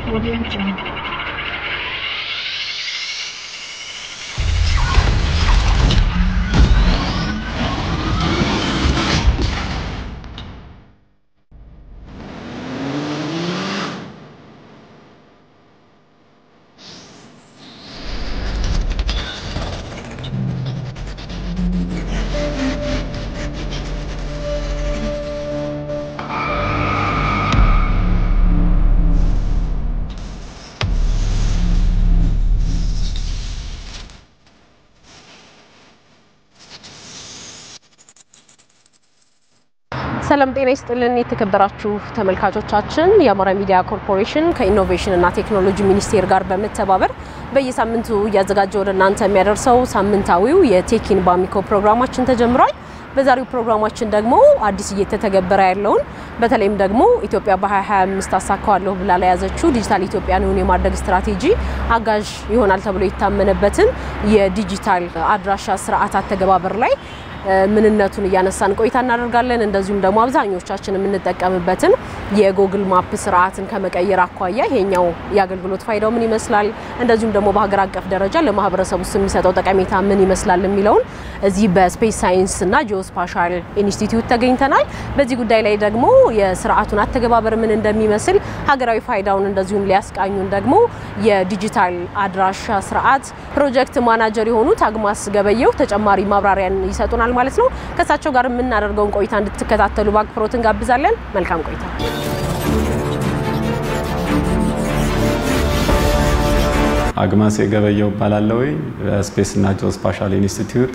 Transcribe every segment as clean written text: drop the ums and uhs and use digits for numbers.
ሰላም ጤና ይስጥልን የተከበራችሁ ተመልካቾቻችን የአማራ ሚዲያ ኮርፖሬሽን ከኢኖቬሽን እና ቴክኖሎጂ ሚኒስቴር ጋር በመተባበር በየሳምንቱ ያዘጋጀው ለእናንተ የሚያደርሰው ሳምንታዊው የቴኪን ባሚኮ ፕሮግራማችን ተጀምሯል። በዛሬው ፕሮግራማችን ደግሞ አዲስ እየተተገበረ ያለውን በተለይም ደግሞ ኢትዮጵያ በ2025 አሳካዋለሁ ብላ ለያዘችው ዲጂታል ኢትዮጵያን የማድረግ ስትራቴጂ አጋዥ ይሆናል ተብሎ የታመነበትን የዲጂታል አድራሻ ስርዓት አተገባበር ላይ ምንነቱን ያነሳን ቆይታ እናደርጋለን። እንደዚሁም ደግሞ አብዛኞቻችን የምንጠቀምበትን የጉግል ማፕ ስርዓትን ከመቀየር አኳያ ይሄኛው ያገልግሎት ፋይዳው ምን ይመስላል፣ እንደዚሁም ደግሞ በሀገር አቀፍ ደረጃ ለማህበረሰቡ የሚሰጠው ጠቀሜታ ምን ይመስላል የሚለውን እዚህ በስፔስ ሳይንስ እና ጂኦስፓሻል ኢንስቲትዩት ተገኝተናል። በዚህ ጉዳይ ላይ ደግሞ የስርዓቱን አተገባበር ምን እንደሚመስል ሀገራዊ ፋይዳውን እንደዚሁም ሊያስቃኙን ደግሞ የዲጂታል አድራሻ ስርዓት ፕሮጀክት ማናጀር የሆኑት አግማስ ገበየው ተጨማሪ ማብራሪያን ይሰጡናል ማለት ነው። ከሳቸው ጋር የምናደርገውን ቆይታ እንድትከታተሉ በአክብሮት እንጋብዛለን። መልካም ቆይታ። አግማስ ገበየው ባላለው በስፔስ እና ጂኦስፓሻል ኢንስቲትዩት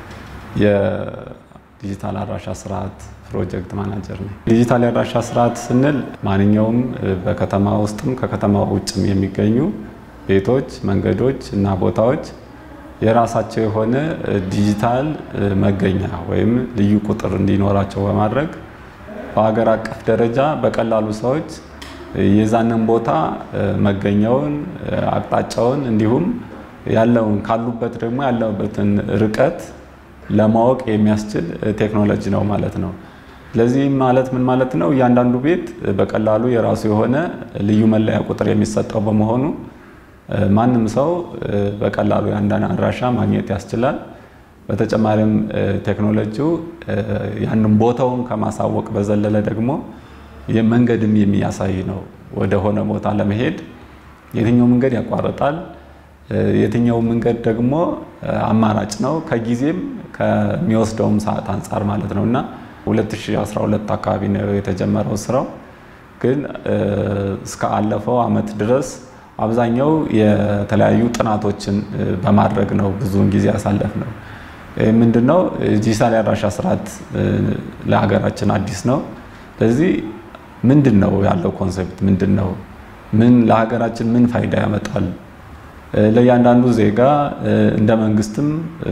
የዲጂታል አድራሻ ስርዓት ፕሮጀክት ማናጀር ነኝ። ዲጂታል አድራሻ ስርዓት ስንል ማንኛውም በከተማ ውስጥም ከከተማው ውጭም የሚገኙ ቤቶች፣ መንገዶች እና ቦታዎች የራሳቸው የሆነ ዲጂታል መገኛ ወይም ልዩ ቁጥር እንዲኖራቸው በማድረግ በአገር አቀፍ ደረጃ በቀላሉ ሰዎች የዛንን ቦታ መገኛውን፣ አቅጣጫውን እንዲሁም ያለውን ካሉበት ደግሞ ያለበትን ርቀት ለማወቅ የሚያስችል ቴክኖሎጂ ነው ማለት ነው። ስለዚህ ማለት ምን ማለት ነው? እያንዳንዱ ቤት በቀላሉ የራሱ የሆነ ልዩ መለያ ቁጥር የሚሰጠው በመሆኑ ማንም ሰው በቀላሉ ያንዳን አድራሻ ማግኘት ያስችላል። በተጨማሪም ቴክኖሎጂው ያንን ቦታውን ከማሳወቅ በዘለለ ደግሞ የመንገድም የሚያሳይ ነው። ወደ ሆነ ቦታ ለመሄድ የትኛው መንገድ ያቋርጣል፣ የትኛው መንገድ ደግሞ አማራጭ ነው፣ ከጊዜም ከሚወስደውም ሰዓት አንፃር ማለት ነውና 2012 አካባቢ ነው የተጀመረው ስራው። ግን እስከ አለፈው አመት ድረስ አብዛኛው የተለያዩ ጥናቶችን በማድረግ ነው ብዙውን ጊዜ ያሳለፍነው። ምንድነው ዲጂታል አድራሻ ስርዓት ለሀገራችን አዲስ ነው። ስለዚህ ምንድነው ያለው ኮንሰፕት ምንድነው? ምን ለሀገራችን ምን ፋይዳ ያመጣል? ለእያንዳንዱ ዜጋ እንደ መንግስትም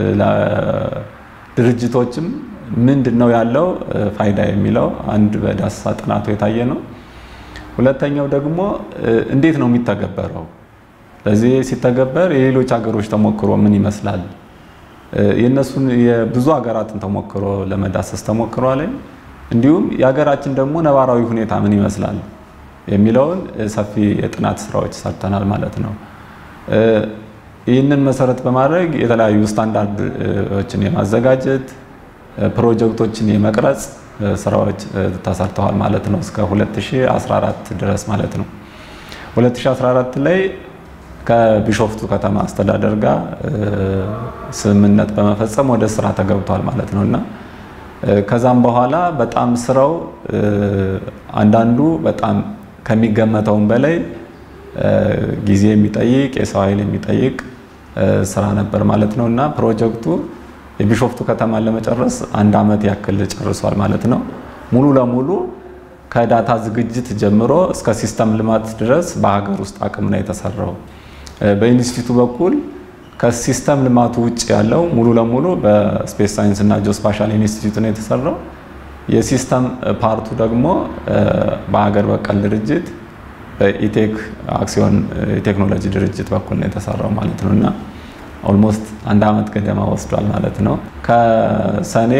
ለድርጅቶችም ምንድነው ያለው ፋይዳ የሚለው አንድ በዳሰሳ ጥናቱ የታየ ነው። ሁለተኛው ደግሞ እንዴት ነው የሚተገበረው? ለዚህ ሲተገበር የሌሎች ሀገሮች ተሞክሮ ምን ይመስላል? የነሱን የብዙ ሀገራትን ተሞክሮ ለመዳሰስ ተሞክሯል። እንዲሁም የሀገራችን ደግሞ ነባራዊ ሁኔታ ምን ይመስላል የሚለውን ሰፊ የጥናት ስራዎች ሰርተናል ማለት ነው። ይህንን መሰረት በማድረግ የተለያዩ ስታንዳርዶችን የማዘጋጀት ፕሮጀክቶችን የመቅረጽ ስራዎች ተሰርተዋል ማለት ነው እስከ 2014 ድረስ ማለት ነው። 2014 ላይ ከቢሾፍቱ ከተማ አስተዳደር ጋር ስምምነት በመፈጸም ወደ ስራ ተገብቷል ማለት ነውና ከዛም በኋላ በጣም ስራው አንዳንዱ በጣም ከሚገመተው በላይ ጊዜ የሚጠይቅ የሰው ኃይል የሚጠይቅ ስራ ነበር ማለት ነውና ፕሮጀክቱ የቢሾፍቱ ከተማ ለመጨረስ 1 አመት ያክል ጨርሷል ማለት ነው። ሙሉ ለሙሉ ከዳታ ዝግጅት ጀምሮ እስከ ሲስተም ልማት ድረስ በሀገር ውስጥ አቅም ነው የተሰራው። በኢንስቲትዩቱ በኩል ከሲስተም ልማቱ ውጭ ያለው ሙሉ ለሙሉ በስፔስ ሳይንስ እና ጂኦስፓሻል ኢንስቲትዩት ነው የተሰራው። የሲስተም ፓርቱ ደግሞ በሀገር በቀል ድርጅት በኢቴክ አክሲዮን ቴክኖሎጂ ድርጅት በኩል ነው የተሰራው ማለት ነውና ኦልሞስት 1 አመት ገደማ ወስዷል ማለት ነው። ከሰኔ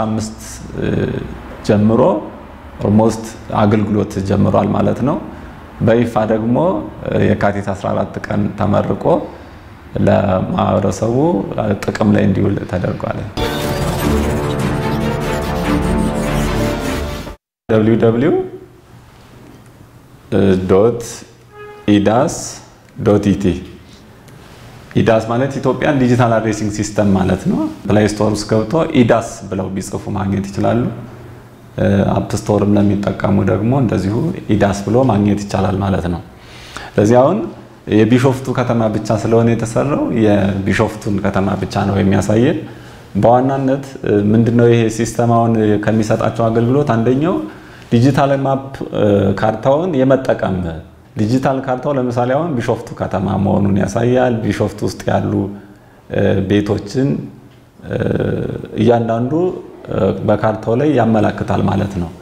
2015 ጀምሮ ኦልሞስት አገልግሎት ጀምሯል ማለት ነው። በይፋ ደግሞ የካቲት 14 ቀን ተመርቆ ለማህበረሰቡ ጥቅም ላይ እንዲውል ተደርጓል። www.idas.it ኢዳስ ማለት ኢትዮጵያን ዲጂታል አድሬሲንግ ሲስተም ማለት ነው። ፕሌይ ስቶር ውስጥ ገብቶ ኢዳስ ብለው ቢጽፉ ማግኘት ይችላሉ። አፕ ስቶርም ለሚጠቀሙ ደግሞ እንደዚሁ ኢዳስ ብሎ ማግኘት ይቻላል ማለት ነው። ለዚህ አሁን የቢሾፍቱ ከተማ ብቻ ስለሆነ የተሰራው የቢሾፍቱን ከተማ ብቻ ነው የሚያሳየን። በዋናነት ምንድነው ይሄ ሲስተም አሁን ከሚሰጣቸው አገልግሎት አንደኛው ዲጂታል ማፕ ካርታውን የመጠቀም ዲጂታል ካርታው ለምሳሌ አሁን ቢሾፍቱ ከተማ መሆኑን ያሳያል። ቢሾፍቱ ውስጥ ያሉ ቤቶችን እያንዳንዱ በካርታው ላይ ያመለክታል ማለት ነው።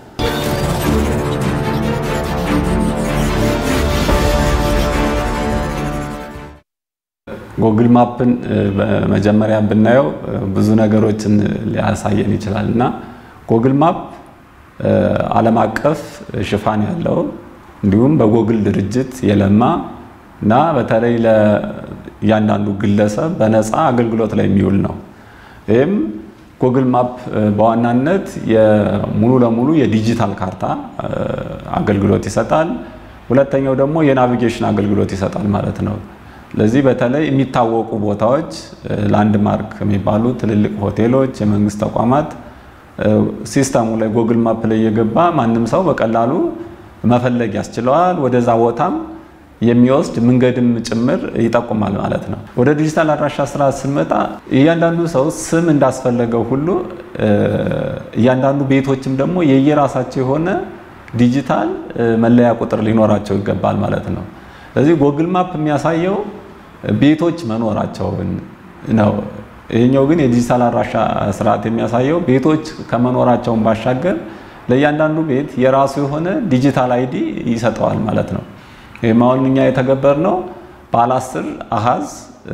ጉግል ማፕን በመጀመሪያ ብናየው ብዙ ነገሮችን ሊያሳየን ይችላልና ጉግል ማፕ ዓለም አቀፍ ሽፋን ያለው እንዲሁም በጉግል ድርጅት የለማ እና በተለይ ለያንዳንዱ ግለሰብ በነፃ አገልግሎት ላይ የሚውል ነው። ይሄም ጉግል ማፕ በዋናነት ሙሉ ለሙሉ የዲጂታል ካርታ አገልግሎት ይሰጣል። ሁለተኛው ደግሞ የናቪጌሽን አገልግሎት ይሰጣል ማለት ነው። ለዚህ በተለይ የሚታወቁ ቦታዎች ላንድማርክ የሚባሉ ትልልቅ ሆቴሎች፣ የመንግስት ተቋማት ሲስተሙ ላይ ጉግል ማፕ ላይ የገባ ማንም ሰው በቀላሉ መፈለግ ያስችለዋል። ወደዛ ቦታም የሚወስድ መንገድም ጭምር ይጠቁማል ማለት ነው። ወደ ዲጂታል አድራሻ ስራ ስንመጣ እያንዳንዱ ሰው ስም እንዳስፈለገው ሁሉ እያንዳንዱ ቤቶችም ደግሞ የየራሳቸው የሆነ ዲጂታል መለያ ቁጥር ሊኖራቸው ይገባል ማለት ነው። ስለዚህ ጉግል ማፕ የሚያሳየው ቤቶች መኖራቸውን ነው። ይሄኛው ግን የዲጂታል አድራሻ ስርዓት የሚያሳየው ቤቶች ከመኖራቸው ባሻገር ለእያንዳንዱ ቤት የራሱ የሆነ ዲጂታል አይዲ ይሰጠዋል ማለት ነው። የማውንኛ የተገበርነው ባለ 10 አሃዝ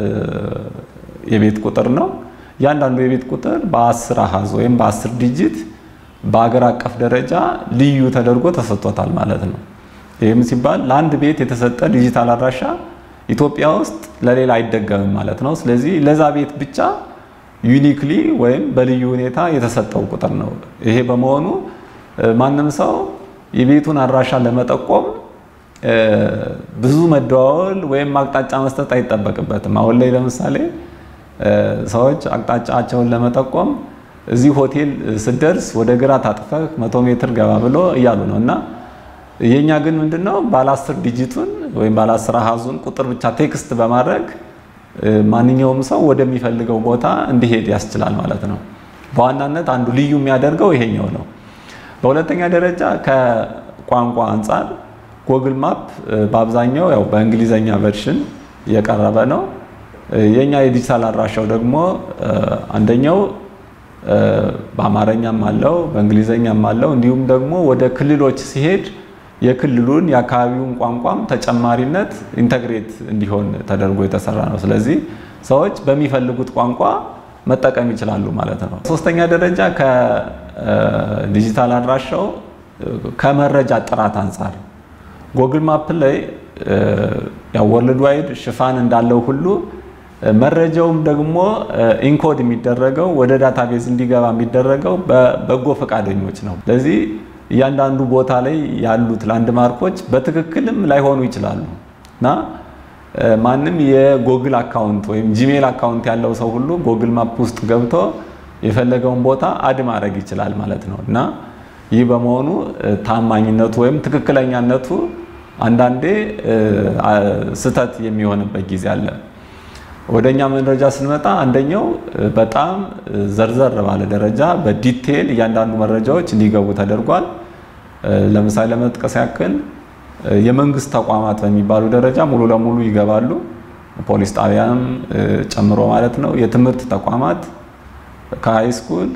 የቤት ቁጥር ነው። እያንዳንዱ የቤት ቁጥር በ10 አሃዝ ወይም በ10 ዲጂት በአገር አቀፍ ደረጃ ልዩ ተደርጎ ተሰጥቷል ማለት ነው። ይሄም ሲባል ለአንድ ቤት የተሰጠ ዲጂታል አድራሻ ኢትዮጵያ ውስጥ ለሌላ አይደገምም ማለት ነው። ስለዚህ ለዛ ቤት ብቻ ዩኒክሊ ወይም በልዩ ሁኔታ የተሰጠው ቁጥር ነው። ይሄ በመሆኑ ማንም ሰው የቤቱን አድራሻ ለመጠቆም ብዙ መደዋወል ወይም አቅጣጫ መስጠት አይጠበቅበትም። አሁን ላይ ለምሳሌ ሰዎች አቅጣጫቸውን ለመጠቆም እዚህ ሆቴል ስደርስ ወደ ግራ ታጥፈህ 100 ሜትር ገባ ብሎ እያሉ ነውና የኛ ግን ምንድነው ባለ 10 ዲጂቱን ወይም ባለ 10 አሃዙን ቁጥር ብቻ ቴክስት በማድረግ ማንኛውም ሰው ወደሚፈልገው ቦታ እንዲሄድ ያስችላል ማለት ነው። በዋናነት አንዱ ልዩ የሚያደርገው ይሄኛው ነው። በሁለተኛ ደረጃ ከቋንቋ አንፃር ጉግል ማፕ በአብዛኛው ያው በእንግሊዘኛ ቨርሽን የቀረበ ነው። የኛ የዲጂታል አድራሻው ደግሞ አንደኛው በአማርኛም አለው በእንግሊዘኛም አለው። እንዲሁም ደግሞ ወደ ክልሎች ሲሄድ የክልሉን የአካባቢውን ቋንቋም ተጨማሪነት ኢንተግሬት እንዲሆን ተደርጎ የተሰራ ነው። ስለዚህ ሰዎች በሚፈልጉት ቋንቋ መጠቀም ይችላሉ ማለት ነው። ሶስተኛ ደረጃ ከዲጂታል አድራሻው ከመረጃ ጥራት አንፃር ጉግል ማፕ ላይ ያው ወርልድ ዋይድ ሽፋን እንዳለው ሁሉ መረጃውም ደግሞ ኢንኮድ የሚደረገው ወደ ዳታቤዝ እንዲገባ የሚደረገው በበጎ ፈቃደኞች ነው። ስለዚህ እያንዳንዱ ቦታ ላይ ያሉት ላንድማርኮች በትክክልም ላይሆኑ ይችላሉና ማንም የጉግል አካውንት ወይም ጂሜል አካውንት ያለው ሰው ሁሉ ጉግል ማፕ ውስጥ ገብቶ የፈለገውን ቦታ አድ ማድረግ ይችላል ማለት ነውና ይህ በመሆኑ ታማኝነቱ ወይም ትክክለኛነቱ አንዳንዴ ስተት የሚሆንበት ጊዜ አለ። ወደኛ መረጃ ስንመጣ አንደኛው በጣም ዘርዘር ባለ ደረጃ በዲቴል እያንዳንዱ መረጃዎች እንዲገቡ ተደርጓል። ለምሳሌ ለመጥቀስ ያክል የመንግስት ተቋማት በሚባሉ ደረጃ ሙሉ ለሙሉ ይገባሉ። ፖሊስ ጣቢያም ጨምሮ ማለት ነው። የትምህርት ተቋማት ከሃይስኩል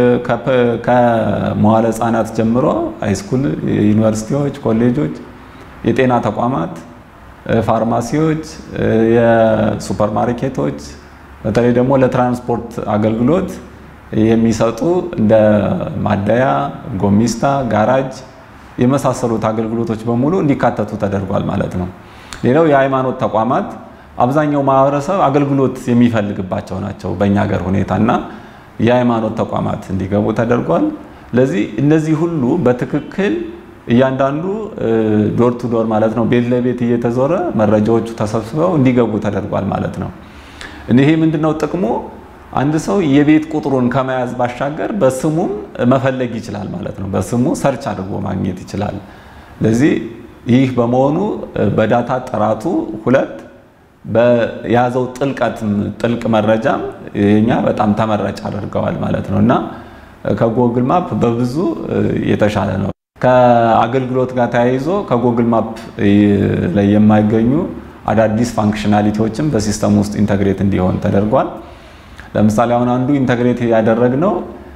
ከመዋለ ህጻናት ጀምሮ ሃይስኩል፣ ዩኒቨርሲቲዎች፣ ኮሌጆች፣ የጤና ተቋማት፣ ፋርማሲዎች፣ የሱፐርማርኬቶች በተለይ ደግሞ ለትራንስፖርት አገልግሎት የሚሰጡ እንደ ማደያ፣ ጎሚስታ፣ ጋራጅ የመሳሰሉት አገልግሎቶች በሙሉ እንዲካተቱ ተደርጓል ማለት ነው። ሌላው የሃይማኖት ተቋማት አብዛኛው ማህበረሰብ አገልግሎት የሚፈልግባቸው ናቸው በእኛ ሀገር ሁኔታና የሃይማኖት ተቋማት እንዲገቡ ተደርጓል። ለዚህ እነዚህ ሁሉ በትክክል እያንዳንዱ ዶር ቱ ዶር ማለት ነው ቤት ለቤት እየተዞረ መረጃዎቹ ተሰብስበው እንዲገቡ ተደርጓል ማለት ነው። ይሄ ምንድነው ጥቅሙ? አንድ ሰው የቤት ቁጥሩን ከመያዝ ባሻገር በስሙም መፈለግ ይችላል ማለት ነው። በስሙ ሰርች አድርጎ ማግኘት ይችላል። ለዚህ ይህ በመሆኑ በዳታ ጥራቱ ሁለት በያዘው ጥልቅ መረጃም የኛ በጣም ተመራጭ አድርገዋል ማለት ነውና ከጎግል ማፕ በብዙ የተሻለ ነው። ከአገልግሎት ጋር ተያይዞ ከጎግል ማፕ ላይ የማይገኙ አዳዲስ ፋንክሽናሊቲዎችን በሲስተም ውስጥ ኢንተግሬት እንዲሆን ተደርጓል። ለምሳሌ አሁን አንዱ ኢንተግሬት ያደረግነው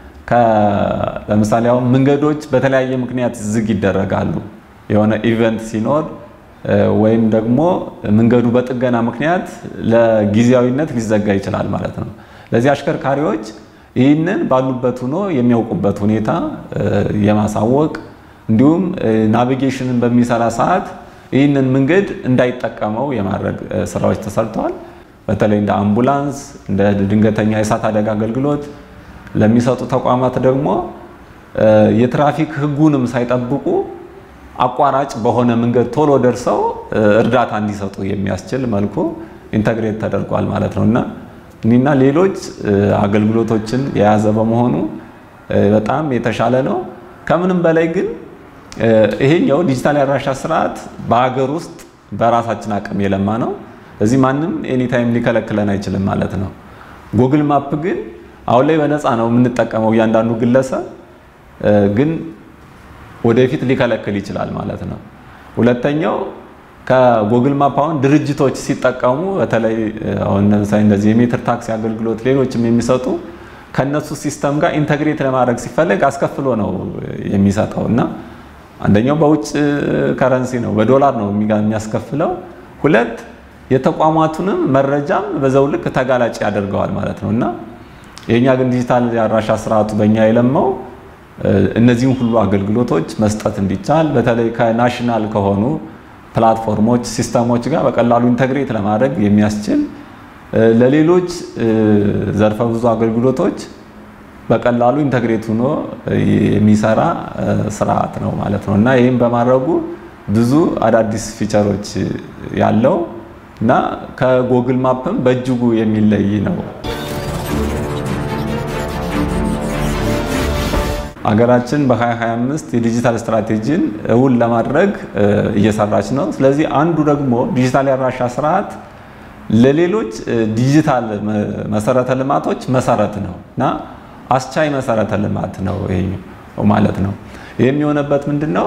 ለምሳሌ አሁን መንገዶች በተለያየ ምክንያት ዝግ ይደረጋሉ። የሆነ ኢቨንት ሲኖር ወይም ደግሞ መንገዱ በጥገና ምክንያት ለጊዜያዊነት ሊዘጋ ይችላል ማለት ነው። ለዚህ አሽከርካሪዎች ይህንን ባሉበት ሆኖ የሚያውቁበት ሁኔታ የማሳወቅ እንዲሁም ናቪጌሽንን በሚሰራ ሰዓት ይህንን መንገድ እንዳይጠቀመው የማድረግ ስራዎች ተሰርተዋል። በተለይ እንደ አምቡላንስ እንደ ድንገተኛ የእሳት አደጋ አገልግሎት ለሚሰጡ ተቋማት ደግሞ የትራፊክ ህጉንም ሳይጠብቁ አቋራጭ በሆነ መንገድ ቶሎ ደርሰው እርዳታ እንዲሰጡ የሚያስችል መልኩ ኢንተግሬት ተደርጓል ማለት ነውና እኒና ሌሎች አገልግሎቶችን የያዘ በመሆኑ በጣም የተሻለ ነው። ከምንም በላይ ግን ይሄኛው ዲጂታል ያራሻ ስርዓት በአገር ውስጥ በራሳችን አቅም የለማ ነው። እዚህ ማንም ኤኒ ታይም ሊከለክለን አይችልም ማለት ነው። ጉግል ማፕ ግን አሁን ላይ በነፃ ነው የምንጠቀመው እያንዳንዱ ግለሰብ ግን ወደፊት ሊከለክል ይችላል ማለት ነው። ሁለተኛው ከጉግል ማፕ አሁን ድርጅቶች ሲጠቀሙ በተለይ አሁን ለምሳሌ እንደዚህ የሜትር ታክሲ አገልግሎት ሌሎችም የሚሰጡ ከነሱ ሲስተም ጋር ኢንተግሬት ለማድረግ ሲፈልግ አስከፍሎ ነው የሚሰጠውና አንደኛው በውጭ ከረንሲ ነው በዶላር ነው የሚያስከፍለው። ሁለት የተቋማቱንም መረጃም በዛው ልክ ተጋላጭ ያደርገዋል ማለት ነውና የኛ ግን ዲጂታል ያራሻ ስርዓቱ በእኛ የለማው እነዚህን ሁሉ አገልግሎቶች መስጠት እንዲቻል በተለይ ከናሽናል ከሆኑ ፕላትፎርሞች ሲስተሞች ጋር በቀላሉ ኢንተግሬት ለማድረግ የሚያስችል ለሌሎች ዘርፈ ብዙ አገልግሎቶች በቀላሉ ኢንተግሬት ሆኖ የሚሰራ ስርዓት ነው ማለት ነውና ይሄን በማድረጉ ብዙ አዳዲስ ፊቸሮች ያለው እና ከጉግል ማፕም በእጅጉ የሚለይ ነው። አገራችን በ2025 የዲጂታል ስትራቴጂን እውን ለማድረግ እየሰራች ነው። ስለዚህ አንዱ ደግሞ ዲጂታል ያራሻ ስርዓት ለሌሎች ዲጂታል መሰረተ ልማቶች መሰረት ነውና አስቻይ መሰረተ ልማት ነው ይሄ ማለት ነው። የሚሆነበት ምንድነው?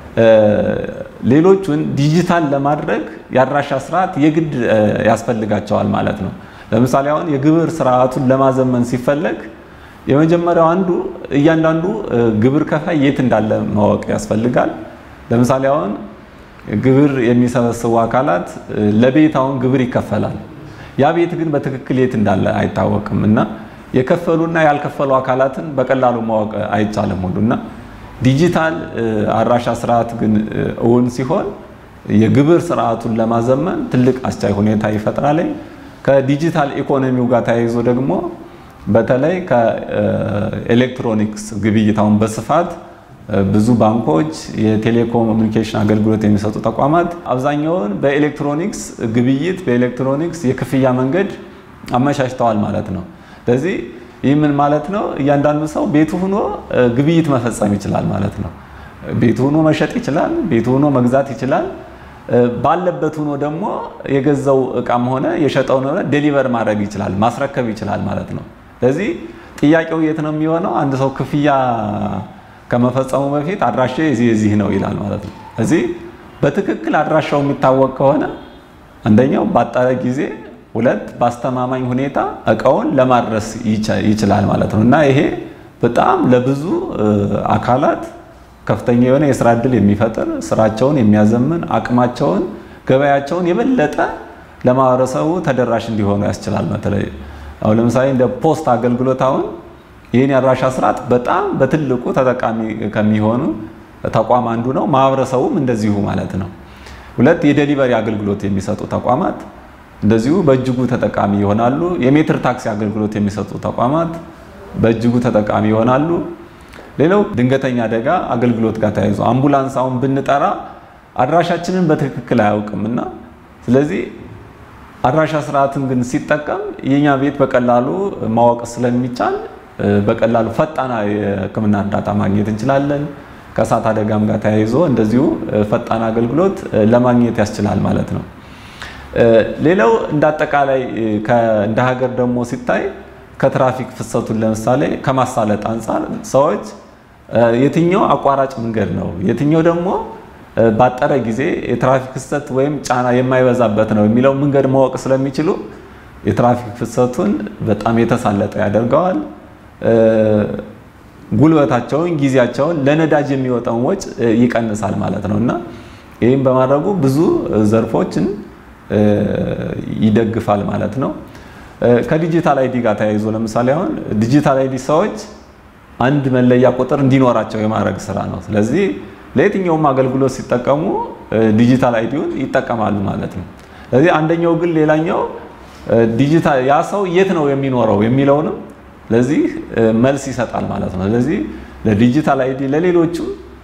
ሌሎቹን ዲጂታል ለማድረግ ያራሻ ስርዓት የግድ ያስፈልጋቸዋል ማለት ነው። ለምሳሌ አሁን የግብር ስርዓቱን ለማዘመን ሲፈለግ የመጀመሪያው አንዱ እያንዳንዱ ግብር ከፋይ የት እንዳለ ማወቅ ያስፈልጋል። ለምሳሌ አሁን ግብር የሚሰበስቡ አካላት ለቤት አሁን ግብር ይከፈላል። ያ ቤት ግን በትክክል የት እንዳለ አይታወቅምና የከፈሉና ያልከፈሉ አካላትን በቀላሉ ማወቅ አይቻልም ሁሉና ዲጂታል አራሻ ስርዓት ግን እውን ሲሆን የግብር ስርዓቱን ለማዘመን ትልቅ አስቻይ ሁኔታ ይፈጥራል። ከዲጂታል ኢኮኖሚው ጋር ተያይዞ ደግሞ በተለይ ከኤሌክትሮኒክስ ግብይታውን በስፋት ብዙ ባንኮች የቴሌኮሙኒኬሽን አገልግሎት የሚሰጡ ተቋማት አብዛኛውን በኤሌክትሮኒክስ ግብይት በኤሌክትሮኒክስ የክፍያ መንገድ አመቻችተዋል ማለት ነው። ስለዚህ ይህ ምን ማለት ነው? እያንዳንዱ ሰው ቤቱ ሆኖ ግብይት መፈጸም ይችላል ማለት ነው። ቤቱ ሆኖ መሸጥ ይችላል፣ ቤቱ ሆኖ መግዛት ይችላል። ባለበት ሆኖ ደግሞ የገዛው እቃም ሆነ የሸጠውን ሆነ ዴሊቨር ማድረግ ይችላል፣ ማስረከብ ይችላል ማለት ነው። ስለዚህ ጥያቄው የት ነው የሚሆነው? አንድ ሰው ክፍያ ከመፈጸሙ በፊት አድራሻ እዚህ ነው ይላል ማለት ነው። እዚህ በትክክል አድራሻው የሚታወቅ ከሆነ አንደኛው ባጠረ ጊዜ ሁለት ባስተማማኝ ሁኔታ እቃውን ለማድረስ ይችላል ማለት ነውና ይሄ በጣም ለብዙ አካላት ከፍተኛ የሆነ የስራ ዕድል የሚፈጥር ስራቸውን የሚያዘምን አቅማቸውን ገበያቸውን የበለጠ ለማህበረሰቡ ተደራሽ እንዲሆኑ ያስችላል። በተለይ አሁን ለምሳሌ እንደ ፖስት አገልግሎት አሁን ይሄን ያራሻ ስርዓት በጣም በትልቁ ተጠቃሚ ከሚሆኑ ተቋም አንዱ ነው ማህበረሰቡም እንደዚሁ ማለት ነው ሁለት የዴሊቨሪ አገልግሎት የሚሰጡ ተቋማት እንደዚሁ በእጅጉ ተጠቃሚ ይሆናሉ የሜትር ታክሲ አገልግሎት የሚሰጡ ተቋማት በእጅጉ ተጠቃሚ ይሆናሉ ሌላው ድንገተኛ አደጋ አገልግሎት ጋር ተያይዞ አምቡላንስ አሁን ብንጠራ አድራሻችንን በትክክል አያውቅምና ስለዚህ አድራሻ ስርዓትን ግን ሲጠቀም የኛ ቤት በቀላሉ ማወቅ ስለሚቻል በቀላሉ ፈጣን የሕክምና እርዳታ ማግኘት እንችላለን ከሳት አደጋም ጋር ተያይዞ እንደዚሁ ፈጣን አገልግሎት ለማግኘት ያስችላል ማለት ነው ሌላው እንዳጠቃላይ እንደ ሀገር ደግሞ ሲታይ ከትራፊክ ፍሰቱን ለምሳሌ ከማሳለጥ አንፃር ሰዎች የትኛው አቋራጭ መንገድ ነው የትኛው ደግሞ ባጠረ ጊዜ የትራፊክ ፍሰት ወይም ጫና የማይበዛበት ነው የሚለው መንገድ ማወቅ ስለሚችሉ የትራፊክ ፍሰቱን በጣም የተሳለጠ ያደርገዋል ጉልበታቸውን ጊዜያቸውን ለነዳጅ የሚወጣው ወጭ ይቀንሳል ማለት ነውና ይሄን በማድረጉ ብዙ ዘርፎችን ይደግፋል ማለት ነው ከዲጂታል አይዲ ጋር ተያይዞ ለምሳሌ አሁን ዲጂታል አይዲ ሰዎች አንድ መለያ ቁጥር እንዲኖራቸው የማድረግ ስራ ነው ስለዚህ ለየትኛውም አገልግሎት ሲጠቀሙ ዲጂታል አይዲውን ይጠቀማሉ ማለት ነው ስለዚህ አንደኛው ግን ሌላኛው ዲጂታል ያ ሰው የት ነው የሚኖረው የሚለውንም ለዚህ መልስ ይሰጣል ማለት ነው ስለዚህ ለዲጂታል አይዲ ለሌሎቹ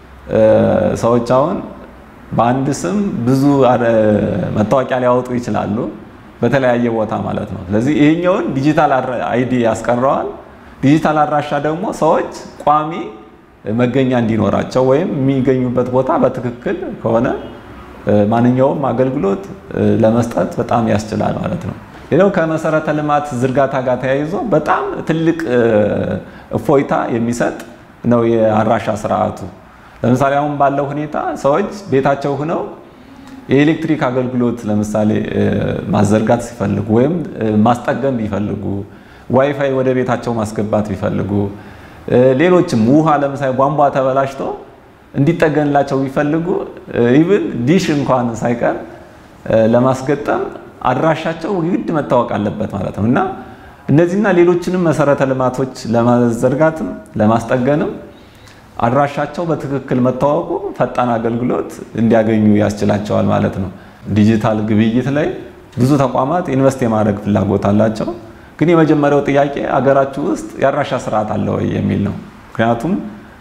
ሰዎች አሁን በአንድ ስም ብዙ መታወቂያ ሊያወጡ ይችላሉ በተለያየ ቦታ ማለት ነው ስለዚህ ይሄኛውን ዲጂታል አይዲ ያስቀረዋል ዲጂታል አድራሻ ደግሞ ሰዎች ቋሚ መገኛ እንዲኖራቸው ወይም የሚገኙበት ቦታ በትክክል ከሆነ ማንኛውም አገልግሎት ለመስጠት በጣም ያስችላል ማለት ነው ሌላው ከመሰረተ ልማት ዝርጋታ ጋር ተያይዞ በጣም ትልቅ እፎይታ የሚሰጥ ነው የአድራሻ ስርዓቱ ለምሳሌ አሁን ባለው ሁኔታ ሰዎች ቤታቸው ሆነው የኤሌክትሪክ አገልግሎት ለምሳሌ ማዘርጋት ሲፈልጉ ወይም ማስጠገም ቢፈልጉ ዋይፋይ ወደ ቤታቸው ማስገባት ቢፈልጉ ሌሎችም ውሃ ለምሳሌ ቧንቧ ተበላሽቶ እንዲጠገንላቸው ቢፈልጉ ኢቭን ዲሽ እንኳን ሳይቀር ለማስገጠም አድራሻቸው ግድ መታወቅ አለበት ማለት ነውና እነዚህና ሌሎችንም መሰረተ ልማቶች ለማዘርጋትም ለማስጠገንም አድራሻቸው በትክክል መታወቁ ፈጣን አገልግሎት እንዲያገኙ ያስችላቸዋል ማለት ነው ዲጂታል ግብይት ላይ ብዙ ተቋማት ኢንቨስት የማድረግ ፍላጎት አላቸው ግን የመጀመሪያው ጥያቄ አገራችሁ ውስጥ ያድራሻ ስርዓት አለ ወይ የሚል ነው ምክንያቱም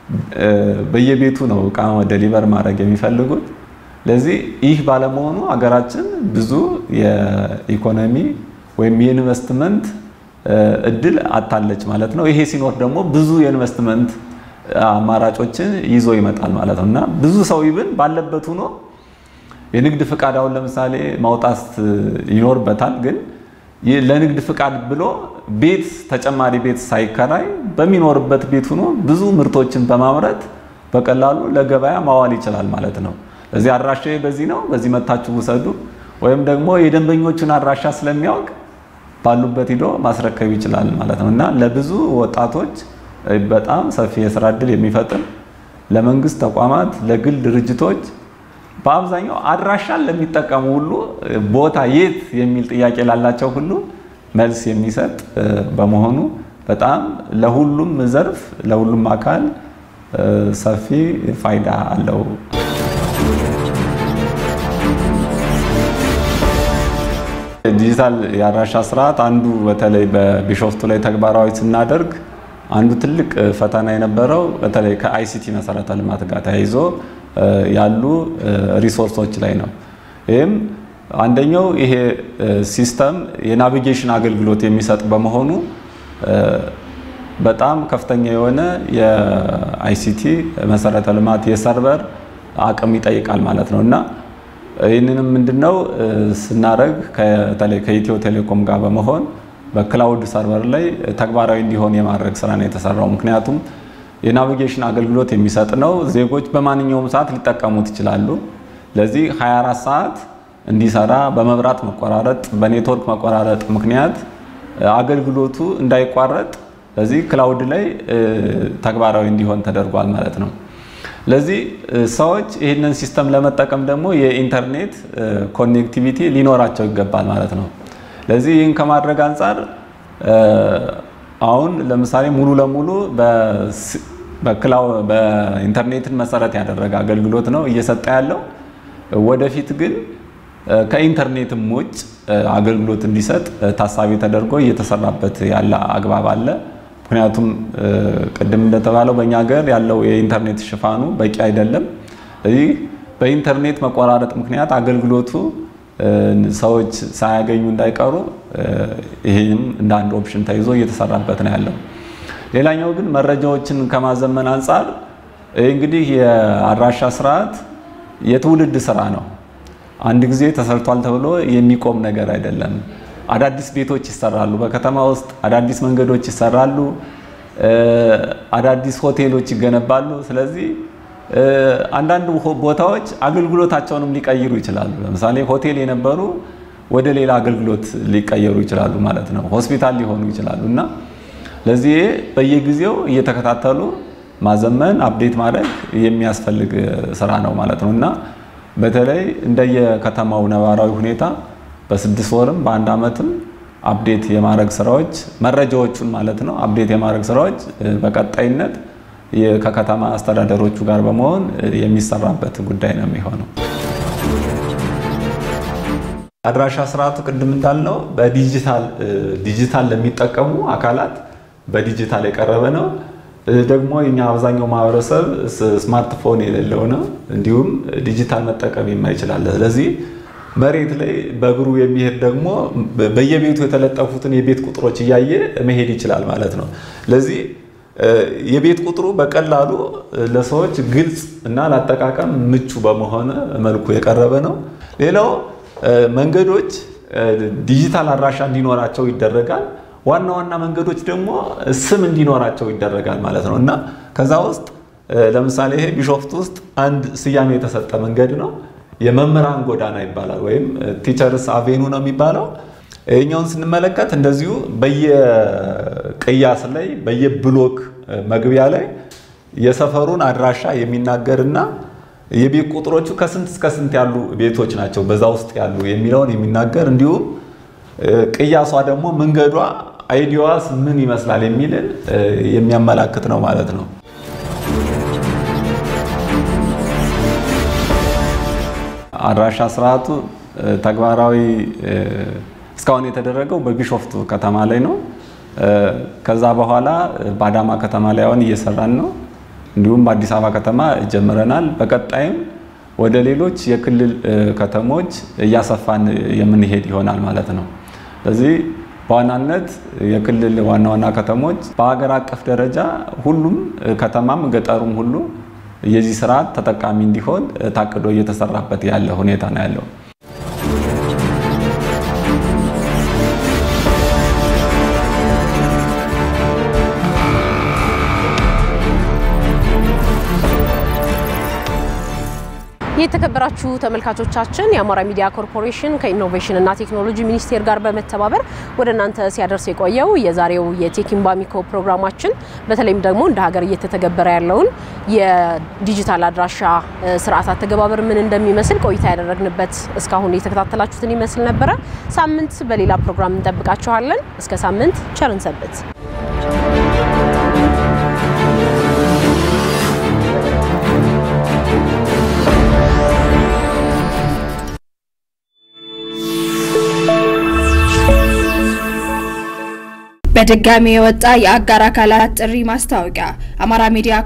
በየቤቱ ነው ዕቃ ዴሊቨር ማድረግ የሚፈልጉት ለዚህ ይህ ባለመሆኑ አገራችን ብዙ የኢኮኖሚ ወይም የኢንቨስትመንት እድል አጣለች ማለት ነው ይሄ ሲኖር ደግሞ ብዙ የኢንቨስትመንት አማራጮችን ይዞ ይመጣል ማለት ነውና ብዙ ሰው ይብን ባለበት ሆኖ የንግድ ፍቃዳውን ለምሳሌ ማውጣት ይኖርበታል ግን ለንግድ ፍቃድ ብሎ ቤት ተጨማሪ ቤት ሳይከራይ በሚኖርበት ቤት ሆኖ ብዙ ምርቶችን በማምረት በቀላሉ ለገበያ ማዋል ይችላል ማለት ነው ለዚህ አድራሻዬ በዚህ ነው በዚህ መታችሁ ወሰዱ ወይም ደግሞ የደንበኞቹን አድራሻ ስለሚያውቅ ባሉበት ሄዶ ማስረከብ ይችላል ማለት ነውና ለብዙ ወጣቶች በጣም ሰፊ የሥራ ዕድል የሚፈጥር ለመንግስት ተቋማት ለግል ድርጅቶች በአብዛኛው አድራሻን ለሚጠቀሙ ሁሉ ቦታ የት የሚል ጥያቄ ላላቸው ሁሉ መልስ የሚሰጥ በመሆኑ በጣም ለሁሉም ዘርፍ ለሁሉም አካል ሰፊ ፋይዳ አለው ዲጂታል የአድራሻ ስርዓት አንዱ በተለይ በቢሾፍቱ ላይ ተግባራዊ ስናደርግ አንዱ ትልቅ ፈተና የነበረው በተለይ ከአይሲቲ መሰረተ ልማት ጋር ተያይዞ ያሉ ሪሶርሶች ላይ ነው ይሄም አንደኛው ይሄ ሲስተም የናቪጌሽን አገልግሎት የሚሰጥ በመሆኑ በጣም ከፍተኛ የሆነ የአይሲቲ መሰረተ ልማት የሰርቨር አቅም ይጠይቃል ማለት ነውና ይሄንንም ምንድነው ስናረግ ከተለይ ከኢትዮ ቴሌኮም ጋር በመሆን በክላውድ ሰርቨር ላይ ተግባራዊ እንዲሆን የማድረግ ስራ ነው የተሰራው ምክንያቱም የናቪጌሽን አገልግሎት የሚሰጥ ነው ዜጎች በማንኛውም ሰዓት ሊጠቀሙት ይችላሉ ለዚህ 24 ሰዓት እንዲሰራ በመብራት መቆራረጥ በኔትወርክ መቆራረጥ ምክንያት አገልግሎቱ እንዳይቋረጥ ለዚህ ክላውድ ላይ ተግባራዊ እንዲሆን ተደርጓል ማለት ነው ለዚህ ሰዎች ይሄንን ሲስተም ለመጠቀም ደግሞ የኢንተርኔት ኮኔክቲቪቲ ሊኖራቸው ይገባል ማለት ነው ለዚህ ይህን ከማድረግ አንፃር አሁን ለምሳሌ ሙሉ ለሙሉ በኢንተርኔትን መሰረት ያደረገ አገልግሎት ነው እየሰጠ ያለው ወደፊት ግን ከኢንተርኔትም ውጭ አገልግሎት እንዲሰጥ ታሳቢ ተደርጎ እየተሰራበት ያለ አግባብ አለ ምክንያቱም ቀደም እንደተባለው በእኛ ሀገር ያለው የኢንተርኔት ሽፋኑ በቂ አይደለም ስለዚህ በኢንተርኔት መቆራረጥ ምክንያት አገልግሎቱ ሰዎች ሳያገኙ እንዳይቀሩ ይሄም እንደ አንድ ኦፕሽን ተይዞ እየተሰራበት ነው ያለው ሌላኛው ግን መረጃዎችን ከማዘመን አንፃር እንግዲህ የአድራሻ ስርዓት የትውልድ ስራ ነው አንድ ጊዜ ተሰርቷል ተብሎ የሚቆም ነገር አይደለም አዳዲስ ቤቶች ይሰራሉ በከተማ ውስጥ አዳዲስ መንገዶች ይሰራሉ አዳዲስ ሆቴሎች ይገነባሉ ስለዚህ አንዳንድ ቦታዎች አገልግሎታቸውንም ሊቀይሩ ይችላሉ ለምሳሌ ሆቴል የነበሩ ወደ ሌላ አገልግሎት ሊቀየሩ ይችላሉ ማለት ነው ሆስፒታል ሊሆኑ ይችላሉና ለዚህ በየጊዜው እየተከታተሉ ማዘመን አፕዴት ማድረግ የሚያስፈልግ ስራ ነው ማለት ነውና በተለይ እንደየከተማው ነባራዊ ሁኔታ በ6 ወርም በአንድ አመትም አፕዴት የማድረግ ስራዎች መረጃዎቹን ማለት ነው አፕዴት የማድረግ ስራዎች በቀጣይነት ከከተማ አስተዳደሮቹ ጋር በመሆን የሚሰራበት ጉዳይ ነው የሚሆነው አድራሻ ስርዓቱ ቅድም እንዳልነው በዲጂታል ለሚጠቀሙ አካላት በዲጂታል የቀረበ ነው ደግሞ የኛ አብዛኛው ማህበረሰብ ስማርትፎን የሌለው ነው እንዲሁም ዲጂታል መጠቀም የማይችላል ስለዚህ መሬት ላይ በእግሩ የሚሄድ ደግሞ በየቤቱ የተለጠፉትን የቤት ቁጥሮች ያያየ መሄድ ይችላል ማለት ነው ለዚህ የቤት ቁጥሩ በቀላሉ ለሰዎች ግልጽ እና ለአጠቃቀም ምቹ በመሆን መልኩ የቀረበ ነው ሌላው መንገዶች ዲጂታል አድራሻ እንዲኖራቸው ይደረጋል ዋና መንገዶች ደግሞ ስም እንዲኖራቸው ይደረጋል ማለት ነውና ከዛ ውስጥ ለምሳሌ ይሄ ቢሾፍቱ ውስጥ አንድ ስያሜ የተሰጠ መንገድ ነው የመምህራን ጎዳና ይባላል ወይም ቲቸርስ አቬኑ ነው የሚባለው እኛውን ስንመለከት እንደዚሁ በየቅያስ ላይ በየብሎክ መግቢያ ላይ የሰፈሩን አድራሻ የሚናገርና የቤት ቁጥሮቹ ከስንት እስከ ስንት ያሉ ቤቶች ናቸው በዛ ውስጥ ያሉ የሚለውን የሚናገር እንዲሁም ቅያሷ ደግሞ መንገዷ አይዲዋስ ምን ይመስላል የሚልን የሚያመላክት ነው ማለት ነው አድራሻ ስርዓቱ ተግባራዊ እስካሁን የተደረገው በቢሾፍቱ ከተማ ላይ ነው ከዛ በኋላ በአዳማ ከተማ ላይ አሁን እየሰራን ነው እንዲሁም በአዲስ አበባ ከተማ ጀምረናል በቀጣይም ወደ ሌሎች የክልል ከተሞች እያሰፋን የምንሄድ ይሆናል ማለት ነው ስለዚህ በዋናነት የክልል ዋና ከተሞች በአገር አቀፍ ደረጃ ሁሉም ከተማም ገጠሩም ሁሉ የዚህ ስርዓት ተጠቃሚ እንዲሆን ታቅዶ እየተሰራበት ያለ ሁኔታ ነው ያለው የተከበራችሁ ተመልካቾቻችን የአማራ ሚዲያ ኮርፖሬሽን ከኢኖቬሽን እና ቴክኖሎጂ ሚኒስቴር ጋር በመተባበር ወደናንተ ሲያደርስ የቆየው የዛሬው የቴክምባሚኮ ፕሮግራማችን በተለይም ደግሞ እንደ ሀገር እየተተገበረ ያለውን የዲጂታል አድራሻ ስርዓት አተገባበር ምን እንደሚመስል ቆይታ ያደረግንበት እስካሁን የተከታተላችሁትን ይመስል ነበር ሳምንት በሌላ ፕሮግራም እንጠብቃችኋለን እስከ ሳምንት ቸርን ሰንብት በድጋሚ የወጣ የአጋር አካላት ጥሪ ማስታወቂያ አማራ ሚዲያ